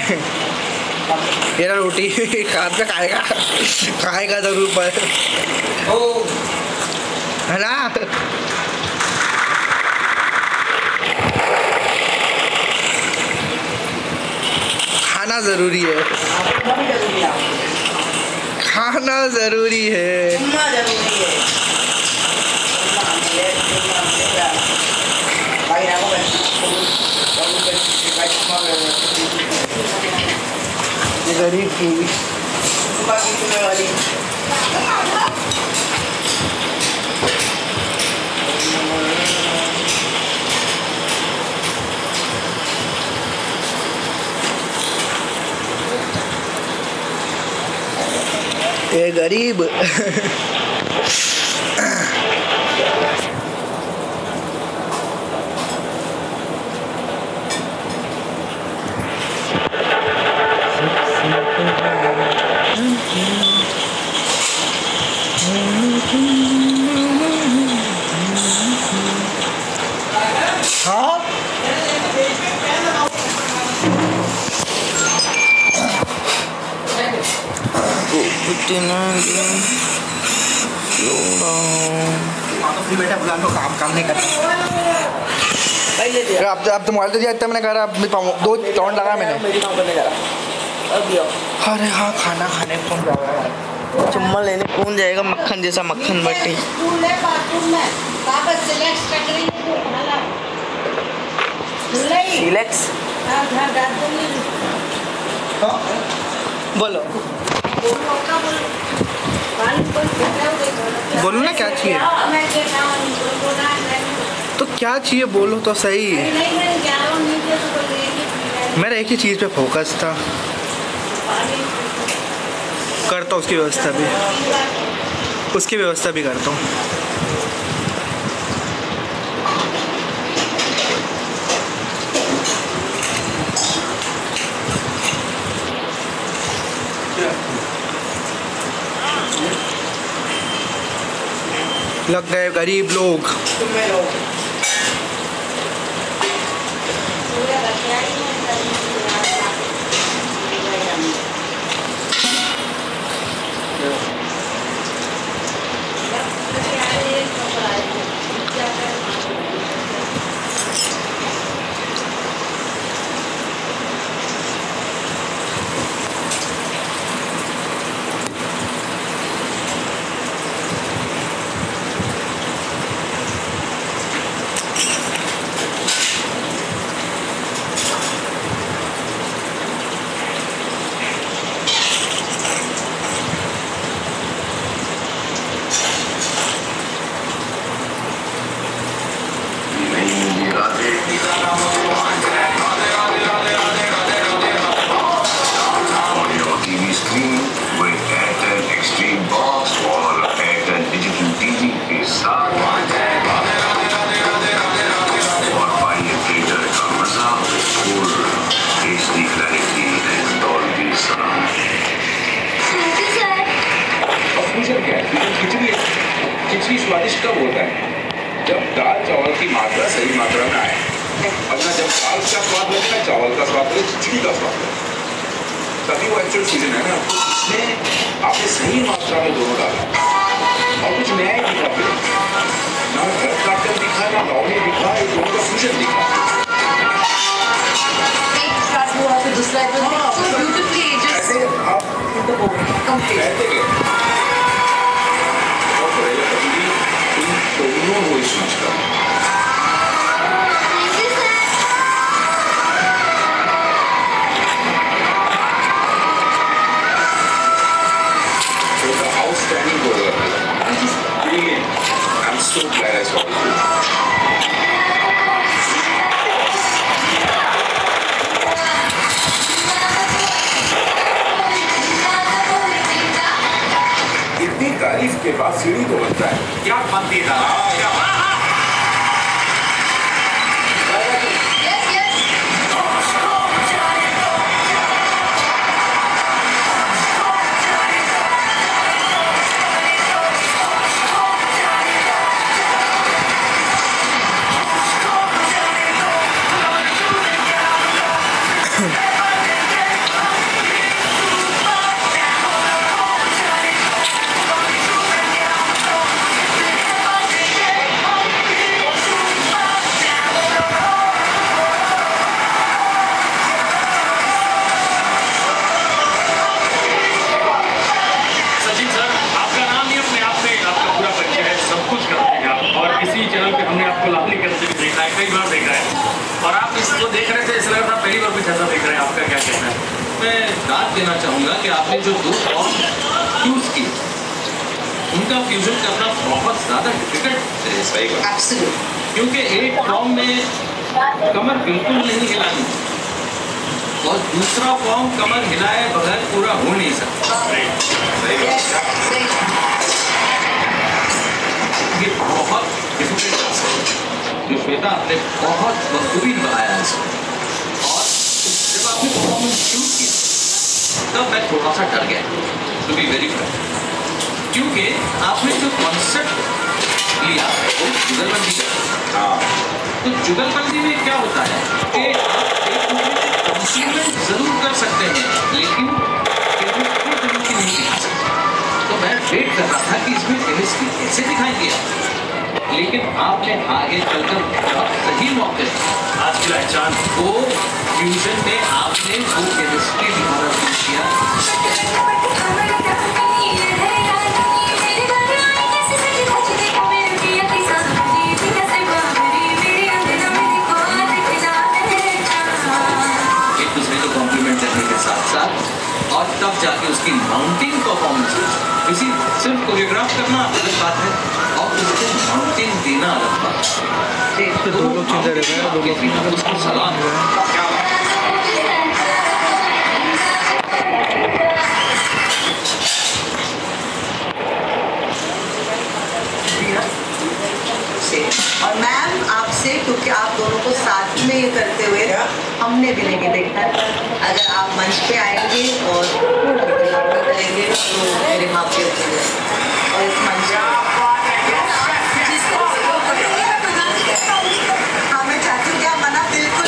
ये ना रोटी खाद पे खाएगा, खाएगा जरूर पर है ना। खाना जरूरी है, खाना जरूरी है। गरीब की ये गरीब हाँ बेटा बुला लो, काम नहीं करता। अब तो मोबाइल तो दिया इतना मैंने कहा, अब 2 राउंड लगा मैंने। अरे हाँ, खाना खाने कौन जाएगा, चुम्मा लेने कौन जाएगा, मक्खन जैसा मक्खन बट्टी। बोलो बोलो ना, क्या चाहिए तो क्या चाहिए, बोलो तो सही। मेरा एक ही चीज़ पे फोकस था, करता हूँ उसकी व्यवस्था भी करता हूँ। लग गए गरीब लोग। खिचड़ी स्वादिष्ट कब होता है? जब दाल चावल की मात्रा सही मात्रा में आए। अपना जब दाल का स्वाद लगे ना, चावल का स्वाद लगे, खिचड़ी का स्वाद लगे, तभी वो एक्चुअल सीजन है ना। इसमें आपने सही मात्रा में दोनों डाला और कुछ नया ही दिखा, फिर ना भरतनाट्यम दिखा ना लावणी दिखा, ये दोनों का फ्यूजन दिखा। दूसरा ऐसे आप कहते गए दोनों हो इस मच का। So the outstanding burger, which is brilliant. I'm so glad I saw it. इतनी तारीफ के बाद सीढ़ी तो बनता है, क्या बनती है दादा? मैं दाद देना चाहूँगा कि आपने जो 2 फॉर्म चूज की उनका फ्यूजन करना बहुत ज़्यादा डिफिकल्ट है। सही बात। एब्सोल्युटली। क्योंकि एक फॉर्म में कमर बिल्कुल नहीं हिलानी और दूसरा फॉर्म कमर हिलाए बगैर पूरा हो नहीं सकता। ये बहुत डिफिकल्ट टास्क है जो श्वेता आपने बहुत बखूबी निभाया है। और जब आपने परफॉर्मेंस शूट किया तब मैं थोड़ा सा डर गया, टू बी वेरी फ्रैंक, क्योंकि आपने जो कॉन्सेप्ट लिया वो जुगलबंदी का। तो जुगलबंदी में क्या होता है कि आप एक दूसरे से कॉम्प्लीमेंट जरूर कर सकते हैं लेकिन केमिस्ट्री जरूर की नहीं दिखा सकते। तो मैं वेट कर रहा था कि इसमें केमिस्ट्री कैसे दिखाएंगे आप, लेकिन आपने आगे चलकर बहुत सही मौके आज की पहचान वो फ्यूजन में आपने वो केमिस्ट्री दिखाना शुरू किया। और तब जाके उसकी माउंटिंग परफॉर्मेंस, इसी सिर्फ कोरियोग्राफ करना अलग बात है और उसको माउंटिंग देना अलग बात है। तो दो लोग चिंता रहे हैं, 2 लोग उसको सलाम क्या बात और मैम आपसे, क्योंकि आप दोनों को साथ में ये करते हुए हमने भी नहीं देखा, अगर आप मंच पे आएंगे और करेंगे तो मेरे माँ के और इस मंच हाँ मैं चाहती हूँ कि आप मना बिल्कुल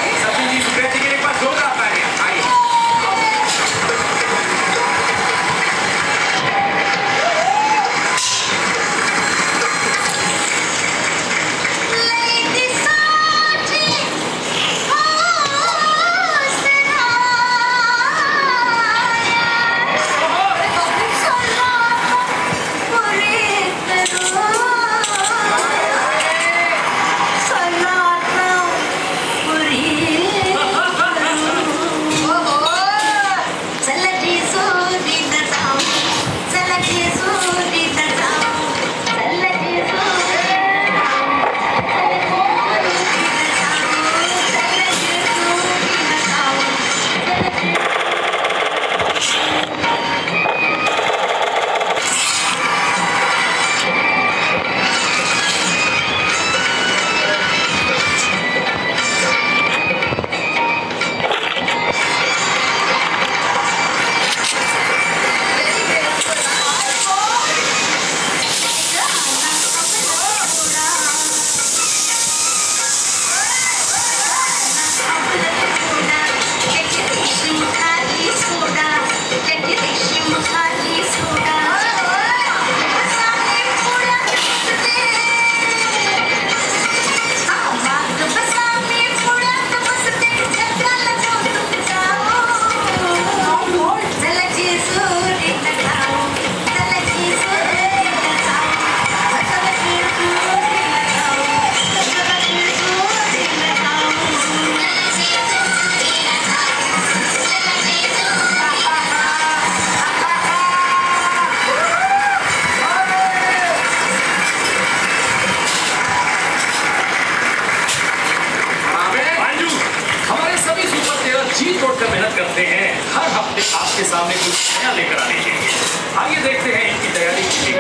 आपके सामने कुछ नया लेकर आने के लिए। आइए देखते हैं इनकी तैयारी की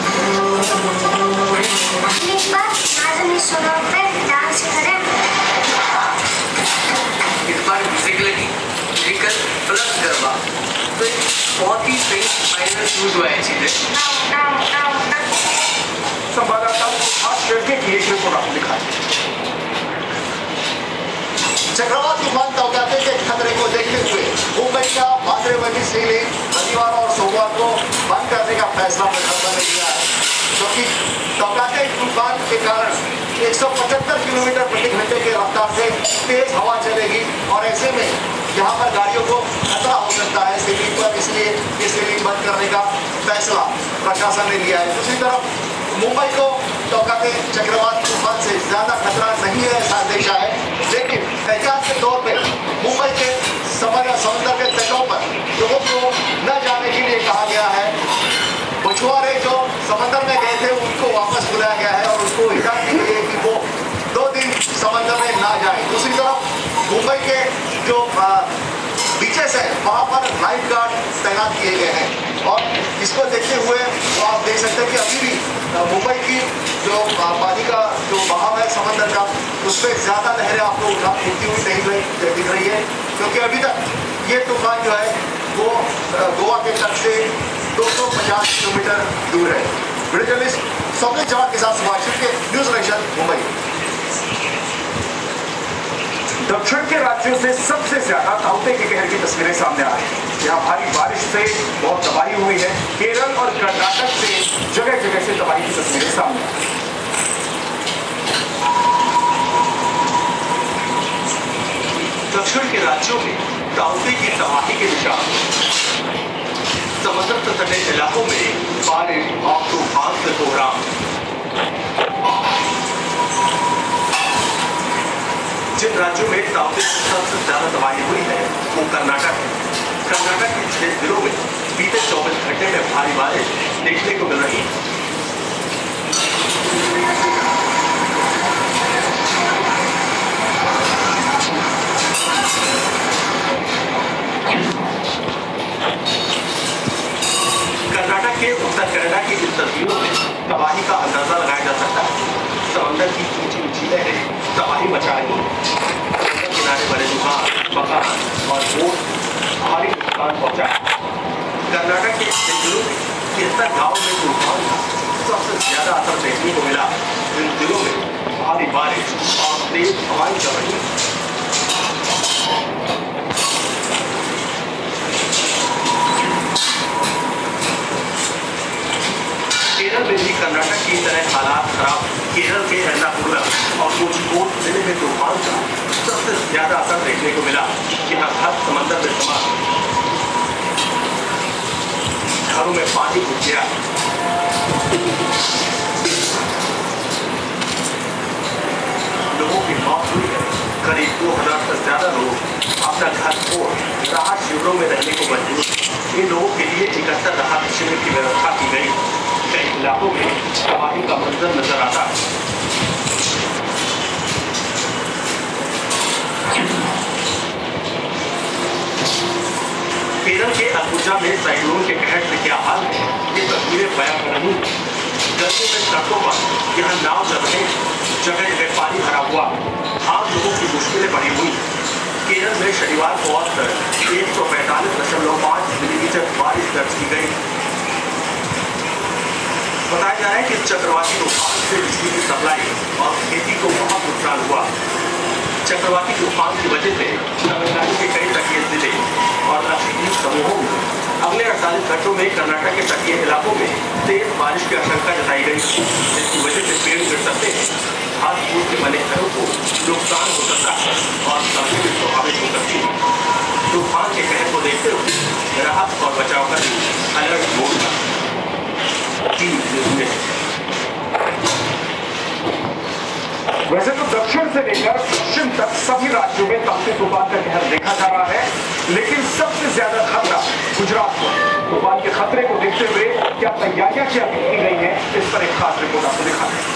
डांस करें। इस बार म्यूजिकल प्लस गरबा तो बहुत ही सही फाइनल शूट हुआ है चीजें। संवाददाता खास करके की एक रिपोर्ट आपको दिखाई। चक्रवात तूफान तौकाते के खतरे को देखते हुए मुंबई का बांद्रे सी लेन रविवार और सोमवार को बंद करने का फैसला प्रशासन ने लिया है, क्योंकि तौकाते तूफान के कारण 175 किलोमीटर प्रति घंटे की रफ्तार से तेज हवा चलेगी और ऐसे में यहाँ पर गाड़ियों को खतरा हो सकता है सीलिंग पर, इसलिए ये सीलिंग बंद करने का फैसला प्रशासन ने लिया है। दूसरी तरफ मुंबई को तौकाते चक्रवाती तूफान से ज्यादा खतरा नहीं है, ऐसा अंदेशा है। लेकिन एहतियात के तौर पे मुंबई के समंदर के तटों पर लोगों को न जाने के लिए कहा गया है। मछुआरे जो समंदर में गए थे उनको वापस बुलाया गया है और उसको हिदायत दी गई है कि वो 2 दिन समंदर में ना जाए। दूसरी तरफ मुंबई के जो बीचेस है वहाँ पर लाइफ गार्ड तैनात किए गए हैं और इसको देखते हुए तो आप देख सकते हैं कि अभी भी मुंबई की जो पानी का जो बहाव है समंदर का, उसमें ज़्यादा लहरें आपको उठती हुई नहीं दिख रही है, क्योंकि अभी तक ये तूफान जो है वो गोवा के तट से 250 किलोमीटर दूर है। वीडियो जर्नलिस्ट सौम्य जवान के साथ सुभाष के न्यूज़ नेशन मुंबई। दक्षिण के राज्यों से सबसे ज्यादा ताउते के कहर की तस्वीरें सामने आ रही हैं। यहाँ भारी बारिश से बहुत तबाही हुई है। केरल और कर्नाटक से जगह जगह से तबाही की तस्वीरें सामने आ रही हैं। दक्षिण के राज्यों में ताउते की तबाही के निशान। समुद्र तटीय इलाकों में बारिश और तूफान से कोहराम। जिन राज्यों में ताउते से सबसे ज्यादा तबाही हुई है वो कर्नाटक है। कर्नाटक के 6 जिलों में बीते 24 घंटे में भारी बारिश देखने को मिल रही है। कर्नाटक के उत्तर कन्नड़ा की इन तस्वीरों में तबाही का अंदाजा लगाया जा सकता है। समंदर की ऊंची ऊंची लहरें तबाही मचा रही है। किनारे बने दुकान, मकान और बोट भारी नुकसान पहुंचा है। कर्नाटक के जिलों में 73 गाँव में तूफान का सबसे ज्यादा असर देखने को मिला। इन जिलों में भारी बारिश और तेज हवाएं चल रही है। केरल में भी कर्नाटक की तरह हालात खराब। केरल के एर्नाकुलम और कोझिकोड जिले में तूफान का सबसे ज्यादा असर देखने को मिला। यहाँ घर समंदर में समा, घरों में पानी घुस गया। लोगों की मौत हुई है। करीब 2000 से ज्यादा लोग अपना घर छोड़ राहत शिविरों में रहने को मजबूर। इन लोगों के लिए 71 राहत शिविर की व्यवस्था की गई। कई इलाकों में तबाही का मंजर नजर आता है। केरल के अबुजा में साइक्लोन के कहर से क्या हाल है, ये तस्वीरें बयां कर रही हैं। गर्मी में सड़कों पर यहाँ नाव चल रहे, जगह जगह पानी भरा हुआ, आम लोगों की मुश्किलें बढ़ी हुई। केरल में शनिवार को औसतन 145.5 मिलीमीटर बारिश दर्ज की गई। बताया जा रहा है कि चक्रवाती तूफान से बिजली की सप्लाई और खेती को बहुत नुकसान हुआ। चक्रवाती तूफान की वजह से तमिलनाडु के कई तटीय जिले और लक्षद्वीप समूहों में अगले 48 घंटों में कर्नाटक के तटीय इलाकों में तेज बारिश की आशंका जताई गई, जिसकी वजह से पेड़ गिर सकते हैं, घास फूस के बने घरों को नुकसान हो सकता है और सब्जी भी प्रभावित हो सकती है। तूफान के कहर को देखते हुए राहत और बचाव का अलर्ट मोड था। वैसे तो दक्षिण से लेकर पश्चिम तक सभी राज्यों में ताउते तूफान का कहर देखा जा रहा है, लेकिन सबसे ज्यादा खतरा गुजरात को। तूफान के खतरे को देखते हुए क्या तैयारियां क्या की गई हैं, इस पर एक खास रिपोर्ट आपको दिखाते हैं।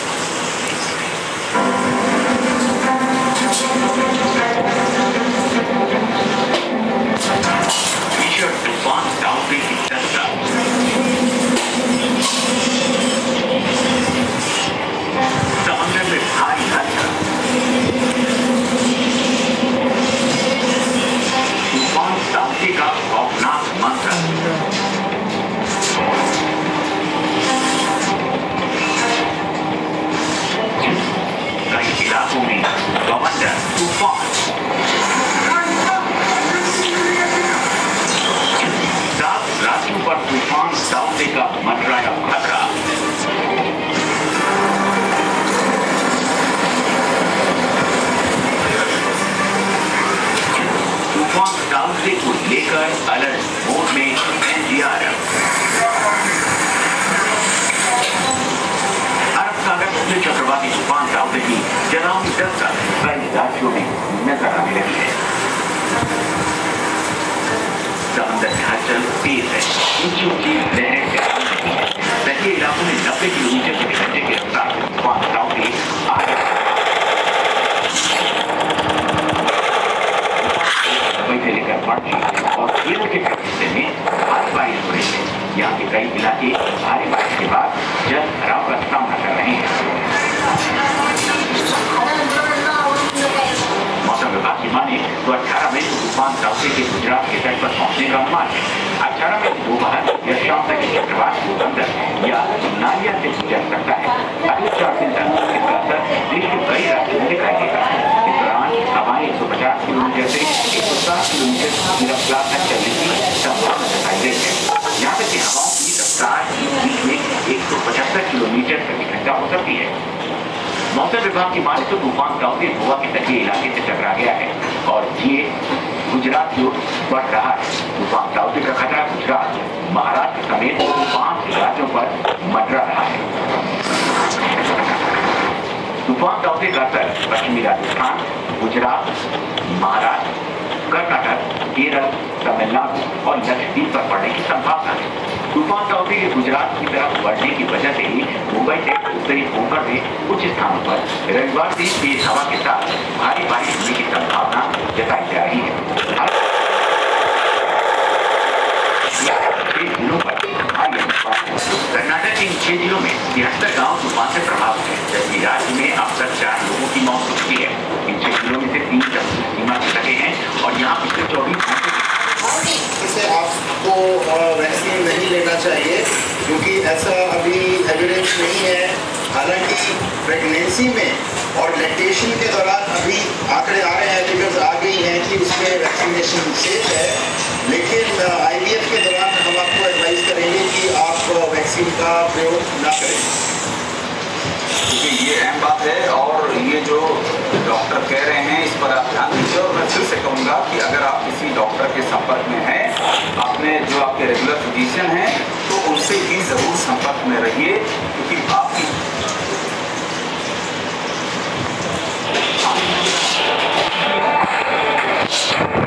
तूफान ताउते की चर्चा। समंदर में भारी हल्का तूफान ताउते का खौफनाक मंत्र। कई इलाकों में बवंडर तूफान। राज्यों पर तूफान ताउते का मंडराया खतरा। तूफान ताउते को लेकर अलर्ट मोड में एनडीआरएफ। अरब का तेज है, ऊंची ऊंची लहरें तैयार नहीं है। तटीय इलाकों में 90 किलोमीटर प्रति घंटे की रफ्तार से तूफान ताउते आ रहा है। मुंबई से लेकर पणजी और केरल के कई हिस्से में भारी बारिश हो रही है। यहाँ के कई इलाके भारी बारिश के बाद जल भराव का सामना कर रहे हैं। मौसम विभाग की माने तो 18 मई को तूफान ताउते के गुजरात के तट पर पहुंचने का अनुमान है। 18 मई दोपहर या शाम तक चक्रवात पोरबंदर या नालिया से गुजर सकता है। अगले 4 दिन तक इसका असर देश के कई राज्यों में दिखाई देगा। इस दौरान हवाएं 150 किलोमीटर से 160 किलोमीटर की रफ्तार तक चलने की संभावना जताई गई है। यहाँ तक कि हवाओं की रफ्तार बीच में 175 किलोमीटर प्रति घंटा हो सकती है। मौसम विभाग की माने तो तूफान ताउते गोवा के तटीय इलाके से टकरा गया है और ये गुजरात की ओर बढ़ रहा है। तूफान ताउते का खतरा गुजरात, महाराष्ट्र समेत 5 राज्यों पर मंडरा रहा है। तूफान ताउते का असर पश्चिमी राजस्थान, गुजरात, महाराष्ट्र, कर्नाटक, केरल, तमिलनाडु और लक्षद्वीप पर पड़ने की संभावना है। तूफान ताउते के गुजरात की तरफ बढ़ने की वजह से ही मुंबई से उत्तरी कोंकण में कुछ स्थानों पर रविवार से तेज हवा के साथ भारी बारिश होने की संभावना जताई जा रही है। कर्नाटक के इन 6 जिलों में 73 गांव तूफान से प्रभावित है, जबकि राज्य में अब तक 4 लोगों की मौत हो चुकी है। इन 6 जिलों में से 3 समुद्री सीमा से लगे हैं और यहाँ पिछले 24 घंटे इसे आपको वैक्सीन नहीं लेना चाहिए क्योंकि ऐसा अभी एविडेंस नहीं है। हालांकि प्रेगनेंसी में और लैक्टेशन के दौरान अभी आंकड़े आ रहे हैं, फिगर्स आ गई हैं कि उसमें वैक्सीनेशन सेफ है, लेकिन IVF के दौरान हम आपको एडवाइस करेंगे कि आप वैक्सीन का प्रयोग ना करें। क्योंकि ये अहम बात है और ये जो डॉक्टर कह रहे हैं इस पर आप ध्यान दीजिए। और मैं फिर से कहूँगा कि अगर आप किसी डॉक्टर के संपर्क में हैं, आपने जो आपके रेगुलर फिजिशियन हैं, तो उनसे भी ज़रूर संपर्क में रहिए क्योंकि आपकी